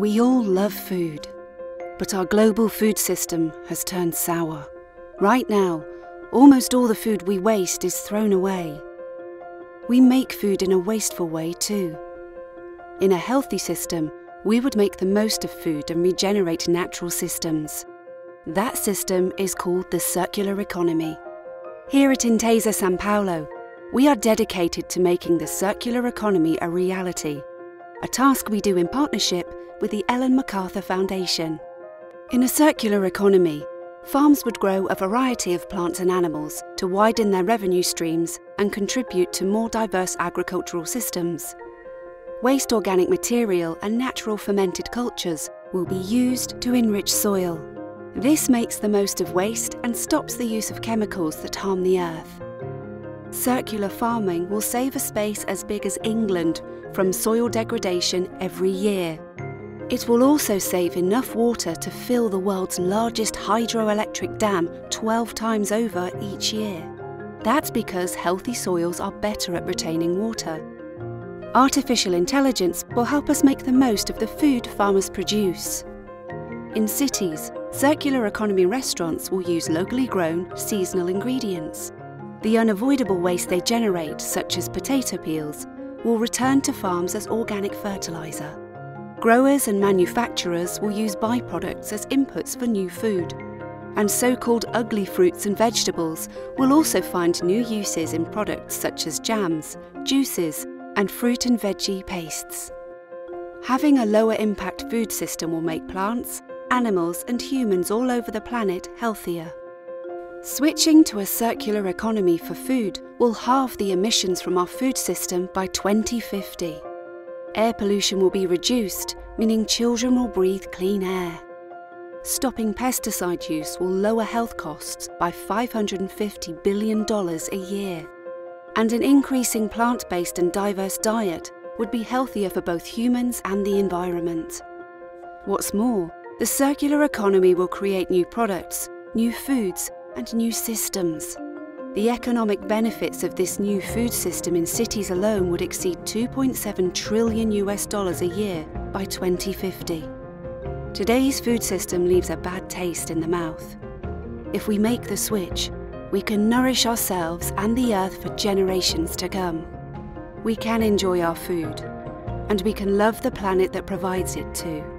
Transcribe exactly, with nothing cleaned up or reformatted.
We all love food, but our global food system has turned sour. Right now, almost all the food we waste is thrown away. We make food in a wasteful way too. In a healthy system, we would make the most of food and regenerate natural systems. That system is called the circular economy. Here at Intesa Sanpaolo, we are dedicated to making the circular economy a reality, a task we do in partnership with the Ellen MacArthur Foundation. In a circular economy, farms would grow a variety of plants and animals to widen their revenue streams and contribute to more diverse agricultural systems. Waste organic material and natural fermented cultures will be used to enrich soil. This makes the most of waste and stops the use of chemicals that harm the earth. Circular farming will save a space as big as England from soil degradation every year. It will also save enough water to fill the world's largest hydroelectric dam twelve times over each year. That's because healthy soils are better at retaining water. Artificial intelligence will help us make the most of the food farmers produce. In cities, circular economy restaurants will use locally grown, seasonal ingredients. The unavoidable waste they generate, such as potato peels, will return to farms as organic fertilizer. Growers and manufacturers will use byproducts as inputs for new food. And so-called ugly fruits and vegetables will also find new uses in products such as jams, juices, and fruit and veggie pastes. Having a lower impact food system will make plants, animals and humans all over the planet healthier. Switching to a circular economy for food will halve the emissions from our food system by twenty fifty. Air pollution will be reduced, meaning children will breathe clean air. Stopping pesticide use will lower health costs by five hundred fifty billion dollars a year. And an increasing plant-based and diverse diet would be healthier for both humans and the environment. What's more, the circular economy will create new products, new foods, and new systems. The economic benefits of this new food system in cities alone would exceed two point seven trillion U S dollars a year by twenty fifty. Today's food system leaves a bad taste in the mouth. If we make the switch, we can nourish ourselves and the earth for generations to come. We can enjoy our food, and we can love the planet that provides it too.